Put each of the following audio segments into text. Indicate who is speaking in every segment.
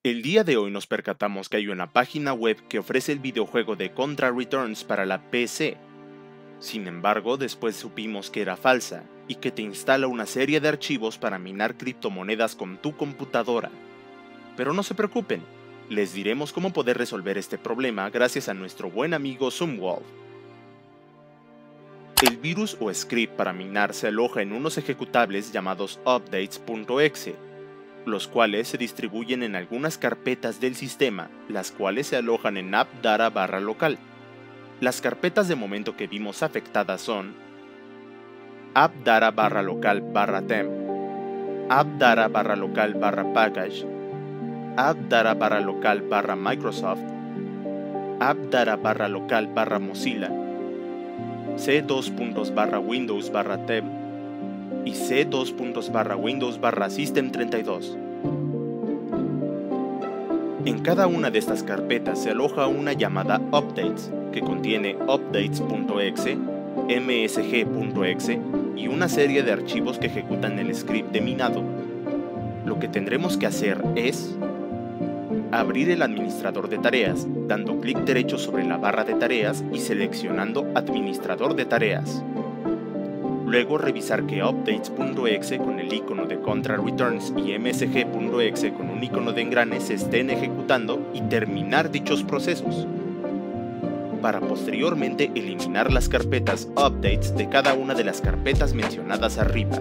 Speaker 1: El día de hoy nos percatamos que hay una página web que ofrece el videojuego de Contra Returns para la PC. Sin embargo, después supimos que era falsa y que te instala una serie de archivos para minar criptomonedas con tu computadora. Pero no se preocupen, les diremos cómo poder resolver este problema gracias a nuestro buen amigo Zumwalt. El virus o script para minar se aloja en unos ejecutables llamados updates.exe, los cuales se distribuyen en algunas carpetas del sistema, las cuales se alojan en appdata/local. Las carpetas de momento que vimos afectadas son appdata/local/temp, appdata/local/package, appdata/local/microsoft, appdata/local/mozilla, c2./windows/temp y c2./windows/system32. En cada una de estas carpetas se aloja una llamada updates, que contiene updates.exe, msg.exe y una serie de archivos que ejecutan el script de minado. Lo que tendremos que hacer es abrir el administrador de tareas, dando clic derecho sobre la barra de tareas y seleccionando Administrador de tareas. Luego revisar que updates.exe con el icono de Contra Returns y msg.exe con un icono de engrane se estén ejecutando y terminar dichos procesos, para posteriormente eliminar las carpetas updates de cada una de las carpetas mencionadas arriba.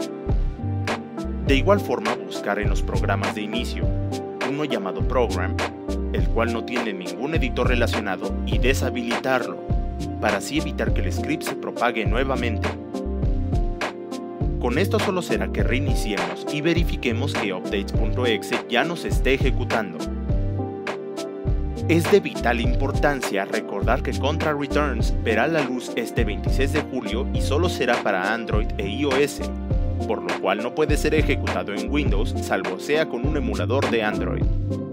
Speaker 1: De igual forma, buscar en los programas de inicio uno llamado Program, el cual no tiene ningún editor relacionado, y deshabilitarlo, para así evitar que el script se propague nuevamente. Con esto solo será que reiniciemos y verifiquemos que updates.exe ya nos esté ejecutando. Es de vital importancia recordar que Contra Returns verá la luz este 26 de julio y solo será para Android e iOS, por lo cual no puede ser ejecutado en Windows salvo sea con un emulador de Android.